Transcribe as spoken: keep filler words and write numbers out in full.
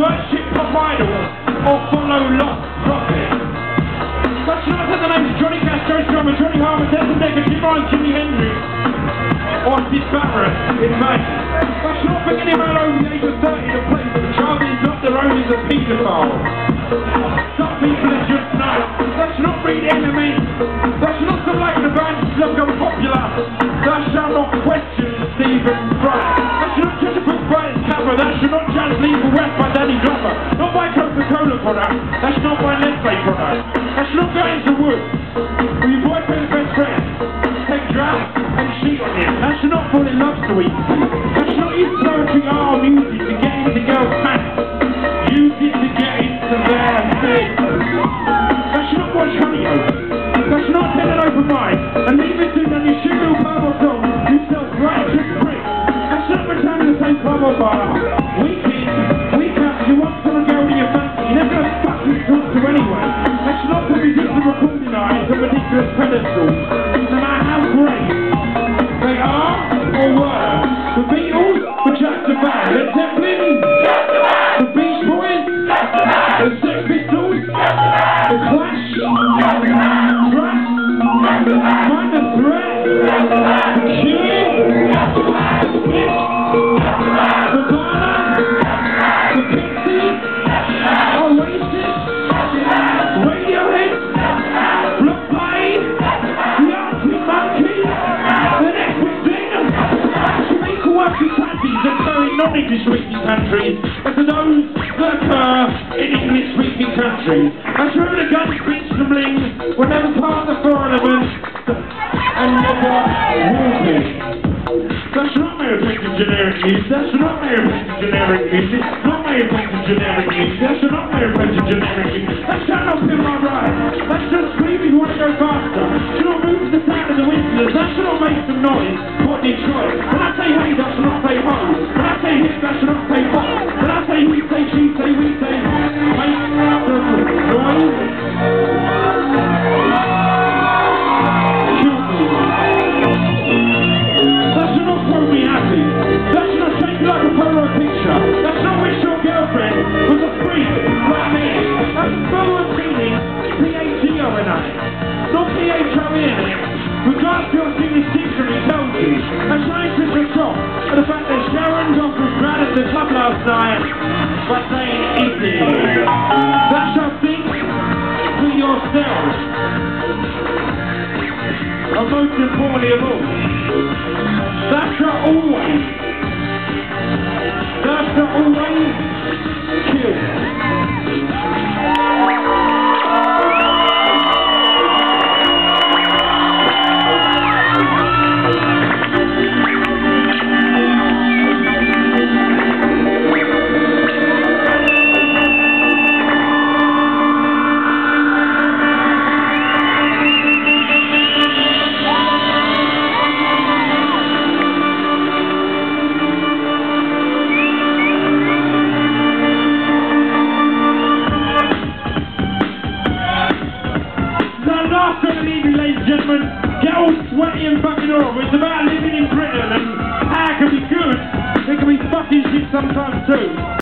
worship pop idols or follow lost prophets. Such not that the names Johnny Castro, Strummer, Johnny Harmer, Desmond Decker, Jim Ryan, Jimi Hendrix, or Sid Barrett in vain. Such not for anyone over the age of thirty to play for the child is not their own is a paedophile. Some people are just nuts. That's not read enemy. That's not to like the band to become popular. That shall not question Stephen Fry. That should not judge a book by its cover. That should not judge Legal West by Danny Glover. Not by Coca-Cola product. That should not by Nestle product. That should not go into wood. Or your boyfriend's best friend. Take drugs and cheat on him. That should not fall in love so easily. That should not use poetry, art or music to get into girls' pants. Use it to get into their head. That should not watch Honeycomb. That should not tell an open mind. And leave it to then you shoot little pub or song. You self-righteous prick. That should not return to the same pub or bar. Week in, week out, you want some girl in your fancy. You never gonna fucking talk to anyone. That should not put ridiculous recording eyes on ridiculous pedestals. No matter how great they are or were. The Beatles were just a band. Led Zeppelin, the Beach Boys, the Sex Pistols, the Clash, Trust, Minor Threat, the Cure, the Blitz, the Ghana, the Pixies, Oasis, Radiohead, Block Party, the Arctic Monkeys, the Next Big Thing, some equal working parties occur in non-English speaking countries, and to those that occur in English speaking countries. I remember the guns bling were never part of the four elements and never will be. That's not my effect of generic use, that's not my effect of generic use, it's not my effect of generic use, that's not my effect of generic use, that's not feel my right, that's just scream if you want to go faster, should not move to the sound of the windmills, that should not make some noise, what Detroit, when I say hey, that should not say ho, when I say hip, that should not say pop, when I say he, say she, say we, say make some noise. The club last night by saying easy. That shall think to yourself. And most importantly of all, that shall always, that shall always kill. Ladies and gentlemen, get all sweaty and fucking horrible. It's about living in Britain, and how it can be good, it can be fucking shit sometimes too.